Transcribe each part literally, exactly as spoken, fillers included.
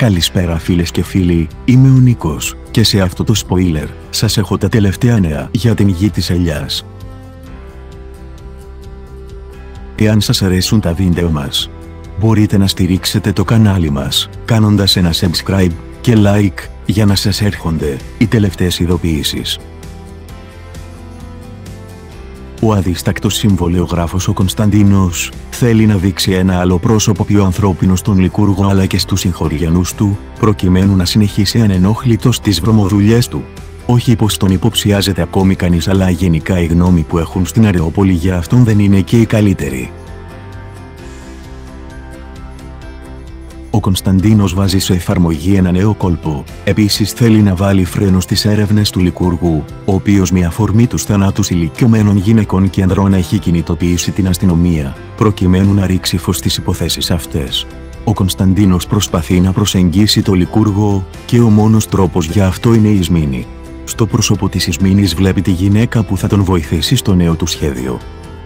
Καλησπέρα φίλες και φίλοι, είμαι ο Νίκος, και σε αυτό το spoiler, σας έχω τα τελευταία νέα για την γη της ελιάς. Εάν σας αρέσουν τα βίντεο μας, μπορείτε να στηρίξετε το κανάλι μας, κάνοντας ένα subscribe και like, για να σας έρχονται οι τελευταίες ειδοποιήσεις. Ο αδίστακτος συμβολιογράφος ο Κωνσταντίνος θέλει να δείξει ένα άλλο πρόσωπο πιο ανθρώπινο στον Λικούργο αλλά και στους συγχωριανούς του, προκειμένου να συνεχίσει ανενόχλητος τις βρωμοδουλειές του. Όχι πως τον υποψιάζεται ακόμη κανείς, αλλά γενικά η γνώμη που έχουν στην Αρεόπολη για αυτόν δεν είναι και η καλύτερη. Ο Κωνσταντίνος βάζει σε εφαρμογή ένα νέο κόλπο. Επίσης θέλει να βάλει φρένο στις έρευνες του Λικούργου, ο οποίος με αφορμή τους θανάτους ηλικιωμένων γυναικών και ανδρών έχει κινητοποιήσει την αστυνομία, προκειμένου να ρίξει φως στις υποθέσεις αυτές. Ο Κωνσταντίνος προσπαθεί να προσεγγίσει το Λικούργο, και ο μόνος τρόπος για αυτό είναι η Ισμήνη. Στο πρόσωπο της Ισμήνης βλέπει τη γυναίκα που θα τον βοηθήσει στο νέο του σχέδιο.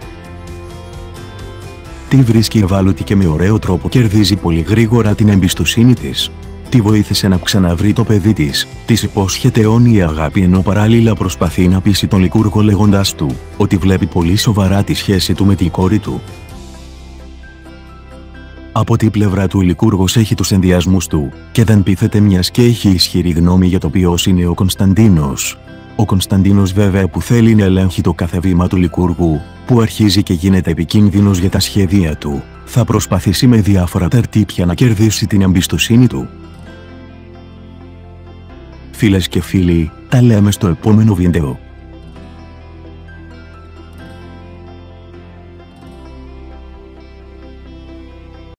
Τη βρίσκει ευάλωτη και με ωραίο τρόπο κερδίζει πολύ γρήγορα την εμπιστοσύνη της. Τη βοήθησε να ξαναβρει το παιδί της, της υπόσχεται αιώνια αγάπη, ενώ παράλληλα προσπαθεί να πείσει τον Λικούργο λέγοντας του ότι βλέπει πολύ σοβαρά τη σχέση του με την κόρη του. Από την πλευρά του, ο Λικούργος έχει τους ενδιασμούς του και δεν πείθεται, μιας και έχει ισχυρή γνώμη για το ποιος είναι ο Κωνσταντίνος. Ο Κωνσταντίνος βέβαια που θέλει να ελέγχει το κάθε βήμα του Λικούργου, που αρχίζει και γίνεται επικίνδυνος για τα σχέδια του, θα προσπαθήσει με διάφορα τερτύπια να κερδίσει την εμπιστοσύνη του. Φίλες και φίλοι, τα λέμε στο επόμενο βίντεο.